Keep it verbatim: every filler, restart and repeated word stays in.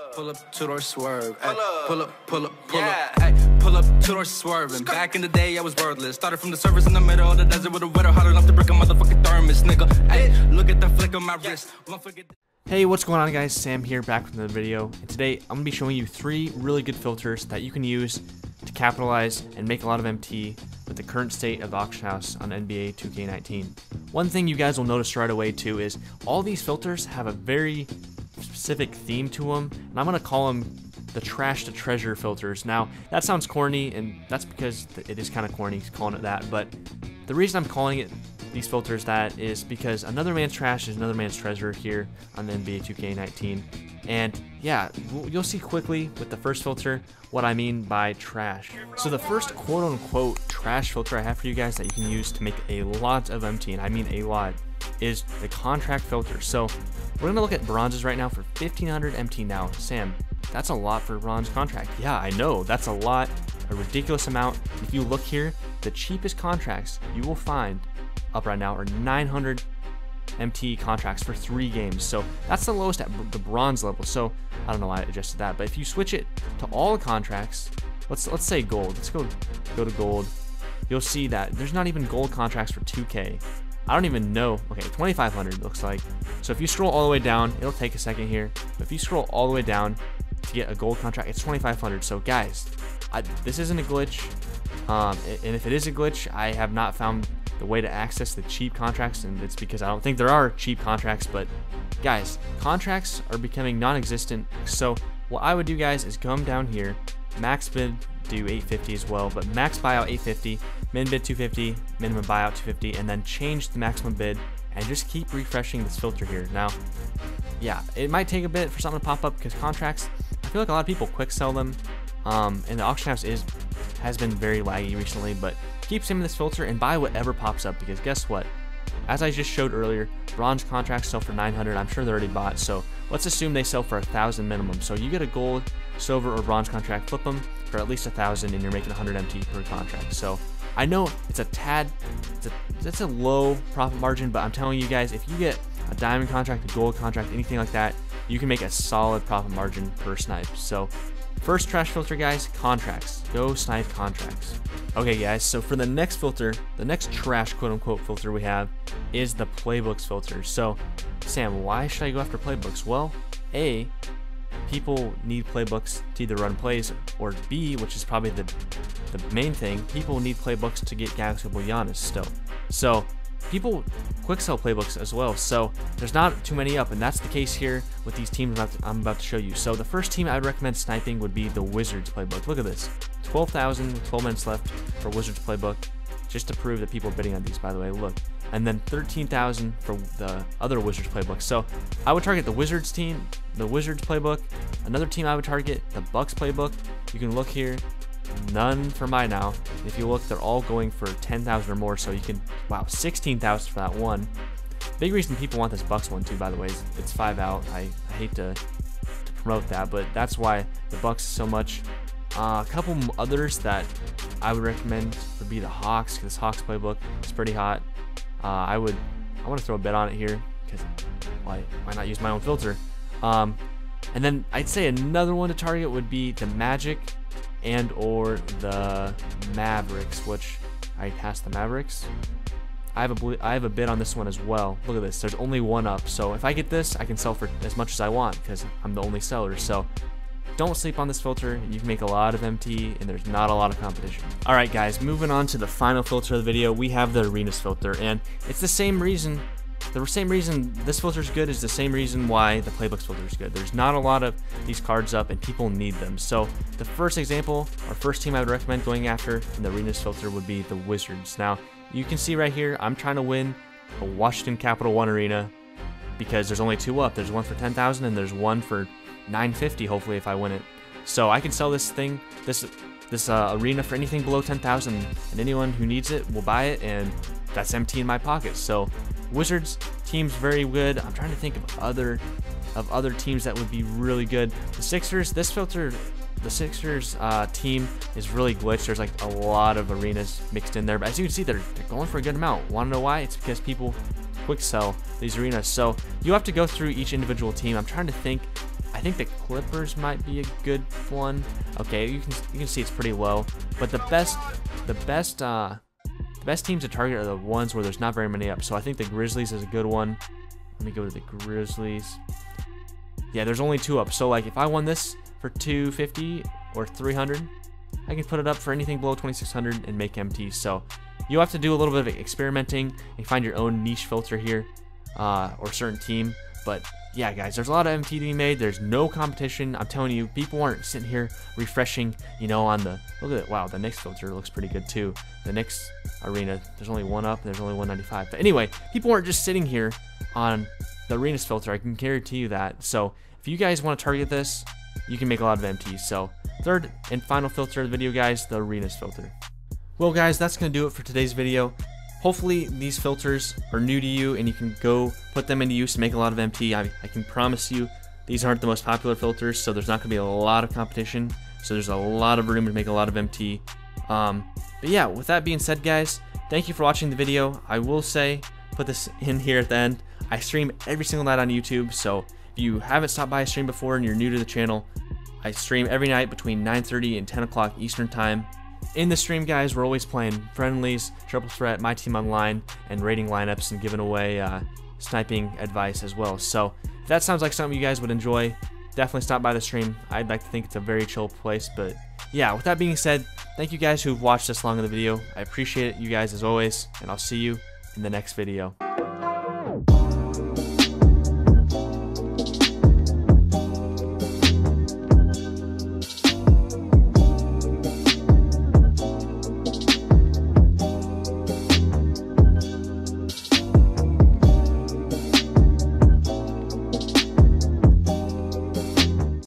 Pull up, two-door swerve. Ay, pull up, pull up, pull yeah. up. Ay, pull up, two-door swerving. Back in the day, I was wordless. Started from the surface in the middle of the desert with a weather hotter enough to break a motherfucking thermos, nigga. Ay, look at the flick of my wrist. Won't forget. Hey, what's going on, guys? Sam here, back with another video. And today, I'm gonna be showing you three really good filters that you can use to capitalize and make a lot of M T with the current state of the auction house on N B A two K nineteen. One thing you guys will notice right away too is all these filters have a very specific theme to them, and I'm gonna call them the trash to treasure filters. Now, that sounds corny, and that's because it is kind of corny calling it that, but the reason I'm calling it these filters that is because another man's trash is another man's treasure here on the N B A two K nineteen. And yeah, you'll see quickly with the first filter what I mean by trash. So the first quote-unquote trash filter I have for you guys that you can use to make a lot of M T, and I mean a lot, is the contract filter. So we're gonna look at bronzes right now for fifteen hundred M T now. Sam, that's a lot for a bronze contract. Yeah, I know, that's a lot, a ridiculous amount. If you look here, the cheapest contracts you will find up right now are nine hundred M T contracts for three games. So that's the lowest at the bronze level. So I don't know why I adjusted that, but if you switch it to all the contracts, let's let's say gold. Let's go go to gold. You'll see that there's not even gold contracts for two K. I don't even know. Okay, twenty-five hundred looks like. So if you scroll all the way down, it'll take a second here. But if you scroll all the way down to get a gold contract, it's twenty-five hundred. So guys, I, this isn't a glitch. Um, and if it is a glitch, I have not found the way to access the cheap contracts, and it's because I don't think there are cheap contracts. But guys, contracts are becoming non-existent. So what I would do, guys, is come down here, max bid do eight fifty as well, but max buyout eight fifty, min bid two fifty, minimum buyout two fifty, and then change the maximum bid and just keep refreshing this filter here. Now, yeah, it might take a bit for something to pop up because contracts, I feel like a lot of people quick sell them, um, and the auction house is has been very laggy recently, but keep skimming this filter and buy whatever pops up, because guess what? As I just showed earlier, bronze contracts sell for nine hundred. I'm sure they're already bought, so let's assume they sell for a thousand minimum. So you get a gold, silver, or bronze contract, flip them for at least a thousand, and you're making one hundred M T per contract. So I know it's a tad, it's a, it's a low profit margin, but I'm telling you guys, if you get a diamond contract, a gold contract, anything like that, you can make a solid profit margin per snipe. So first trash filter, guys, contracts. Go snipe contracts. Okay, guys, so for the next filter, the next trash quote-unquote filter we have is the playbooks filter. So, Sam, why should I go after playbooks? Well, A, people need playbooks to either run plays, or B, which is probably the, the main thing, people need playbooks to get Galaxy Giannis still. So, people quick sell playbooks as well, so there's not too many up, and that's the case here with these teams I'm about, to, I'm about to show you. So the first team I would recommend sniping would be the Wizards playbook. Look at this, twelve thousand with twelve minutes left for Wizards playbook, just to prove that people are bidding on these, by the way, look. And then thirteen thousand for the other Wizards playbook. So I would target the Wizards team, the Wizards playbook. Another team I would target, the Bucks playbook. You can look here, none for my now. If you look, they're all going for ten thousand or more, so you can, wow, sixteen thousand for that one. Big reason people want this Bucks one too, by the way, is it's five out. I, I hate to, to promote that, but that's why the Bucks so much. Uh, a couple others that I would recommend would be the Hawks, because this Hawks playbook is pretty hot. Uh, I would, I want to throw a bet on it here, because why, why not use my own filter? Um, and then I'd say another one to target would be the Magic and or the Mavericks, which I passed the Mavericks. I have a I have a bid on this one as well. Look at this, there's only one up, so if I get this, I can sell for as much as I want because I'm the only seller. So don't sleep on this filter. You can make a lot of M T, and there's not a lot of competition. All right, guys, moving on to the final filter of the video, we have the arenas filter, and it's the same reason. The same reason this filter is good is the same reason why the playbooks filter is good. There's not a lot of these cards up, and people need them. So the first example, or first team I would recommend going after in the arenas filter would be the Wizards. Now, you can see right here, I'm trying to win a Washington Capital One arena because there's only two up. There's one for ten thousand, and there's one for nine fifty, hopefully, if I win it. So I can sell this thing, this this uh, arena for anything below ten thousand, and anyone who needs it will buy it, and that's M T in my pocket. So Wizards team's very good. I'm trying to think of other of other teams that would be really good. The Sixers, this filter, the Sixers uh, team is really glitched. There's like a lot of arenas mixed in there, but as you can see, they're, they're going for a good amount. Want to know why? It's because people quick sell these arenas. So you have to go through each individual team. I'm trying to think I think the Clippers might be a good one. Okay, you can you can see it's pretty low, but the best the best uh, the best teams to target are the ones where there's not very many up. So I think the Grizzlies is a good one. Let me go to the Grizzlies. Yeah, there's only two up. So like if I won this for two fifty or three hundred, I can put it up for anything below twenty-six hundred and make M Ts. So you have to do a little bit of experimenting and find your own niche filter here, uh, or certain team. But yeah, guys, there's a lot of M T to be made. There's no competition. I'm telling you, people aren't sitting here refreshing, you know, on the, look at it. Wow, the Knicks filter looks pretty good too. The Knicks arena, there's only one up, and there's only one ninety-five. But anyway, people aren't just sitting here on the arenas filter. I can guarantee you that. So if you guys want to target this, you can make a lot of M Ts. So third and final filter of the video, guys, the arenas filter. Well, guys, that's going to do it for today's video. Hopefully these filters are new to you and you can go put them into use to make a lot of M T. I, I can promise you these aren't the most popular filters, so there's not going to be a lot of competition. So there's a lot of room to make a lot of M T. Um, but yeah, with that being said, guys, thank you for watching the video. I will say, put this in here at the end, I stream every single night on YouTube, so if you haven't stopped by a stream before and you're new to the channel, I stream every night between nine thirty and ten o'clock Eastern Time. In the stream, guys, we're always playing friendlies, triple threat, my team online, and rating lineups and giving away uh, sniping advice as well. So if that sounds like something you guys would enjoy, definitely stop by the stream. I'd like to think it's a very chill place. But yeah, with that being said, thank you guys who've watched this long in the video. I appreciate it, you guys, as always, and I'll see you in the next video.